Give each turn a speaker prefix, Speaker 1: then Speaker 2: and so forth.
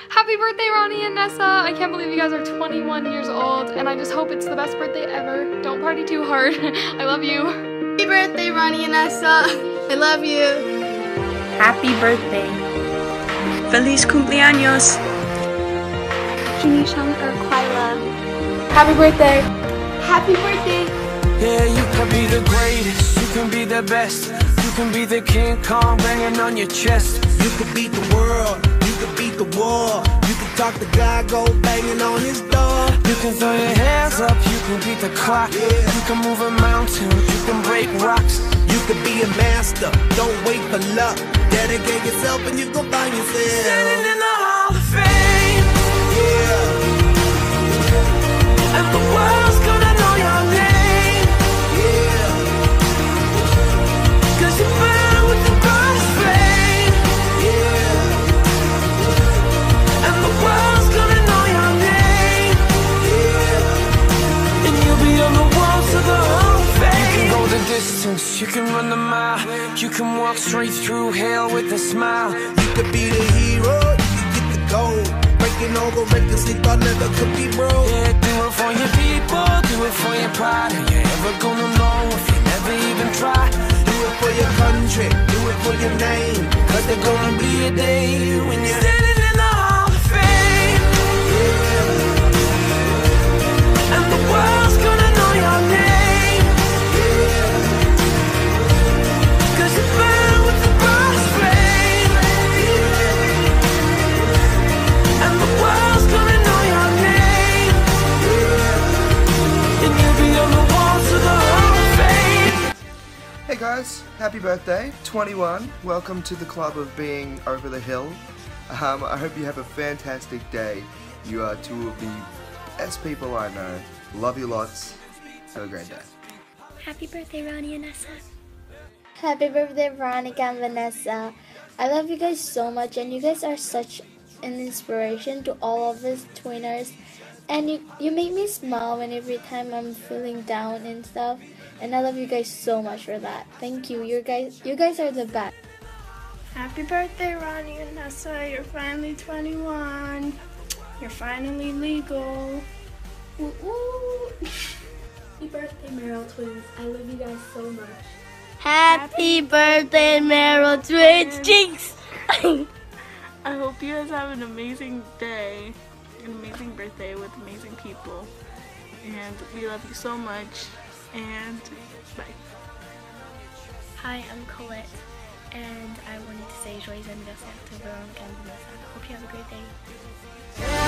Speaker 1: Happy birthday, Ronnie and Nessa! I can't believe you guys are 21 years old, and I just hope it's the best birthday ever. Don't party too hard. I love you.
Speaker 2: Happy birthday, Ronnie and Nessa! I love you.
Speaker 3: Happy birthday. Feliz cumpleaños.
Speaker 2: Happy birthday. Happy birthday.
Speaker 4: Yeah, you can be the greatest, you can be the best, you can be the King Kong banging on your chest.
Speaker 5: You could beat the world, you could beat the war. You could talk to God, go banging on his door.
Speaker 4: You can throw your hands up, you can beat the clock. You can move a mountain, you can break rocks.
Speaker 5: You could be a master, don't wait for luck. Dedicate yourself and you gon' find yourself
Speaker 4: Standing in the Hall of Fame.
Speaker 5: Yeah.
Speaker 4: And the world's gonna know your name.
Speaker 5: Yeah.
Speaker 4: Cause you burn with the brightest flame.
Speaker 5: Yeah.
Speaker 4: And the world's gonna know your name.
Speaker 5: Yeah.
Speaker 4: And you'll be on the walls of the Hall of Fame. You can go the distance, you can run the mile. You can walk straight through hell with a smile.
Speaker 5: You could be the hero, you could get the gold. Breaking all the records they thought never could be broke.
Speaker 4: Yeah, do it for your people, do it for your pride. Are you ever gonna know if you never even try?
Speaker 5: Do it for your country, do it for your name.
Speaker 4: Cause there's gonna be a day when you're standing in the Hall of Fame.
Speaker 5: Yeah.
Speaker 4: And the world's gonna know your name.
Speaker 5: Yeah.
Speaker 4: Cause you burn with the brightest flame. And the world's gonna know your name. And you'll be on the walls of the Hall of Fame.
Speaker 6: Hey guys, happy birthday, 21. Welcome to the club of being over the hill. I hope you have a fantastic day. You are two of the best people I know. Love you lots. Have a great day.
Speaker 7: Happy birthday, Ronnie and Nessa.
Speaker 8: Happy birthday, Veronica and Vanessa. I love you guys so much, and you guys are such an inspiration to all of us twinners. And you make me smile when every time I'm feeling down and stuff. And I love you guys so much for that. Thank you. You guys are the best.
Speaker 9: Happy birthday, Ronnie and Nessa. You're finally 21. You're finally legal.
Speaker 7: Woo woo. Happy birthday, Meryl Twins. I love you guys so much.
Speaker 2: Happy birthday, Meryl Twins. Jinx!
Speaker 9: I hope you guys have an amazing day, an amazing birthday with amazing people. And we love you so much. And bye.
Speaker 7: Hi, I'm Colette, and I wanted to say joyeux anniversaire to Veronica and Vanessa. Hope you have a great day.